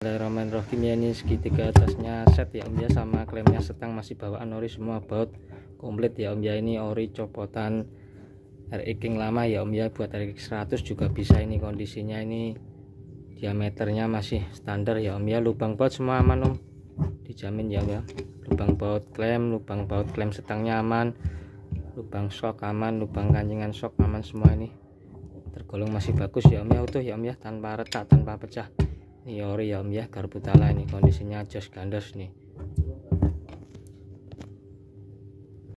Bismillahirrahmanirrahim. Ya, ini segitiga atasnya set ya Om ya, sama klemnya setang masih bawaan ori semua, baut komplit ya Om ya. Ini ori copotan RX King lama ya Om ya, buat RX 100 juga bisa. Ini kondisinya, ini diameternya masih standar ya Om ya. Lubang baut semua aman Om, dijamin ya Om ya. Lubang baut klem setangnya aman, lubang shock aman, lubang kancingan shock aman, semua ini tergolong masih bagus ya Om ya, utuh ya Om ya, tanpa retak tanpa pecah. Ini ori ya Om ya, Garbutala. Ini kondisinya jos gandos nih.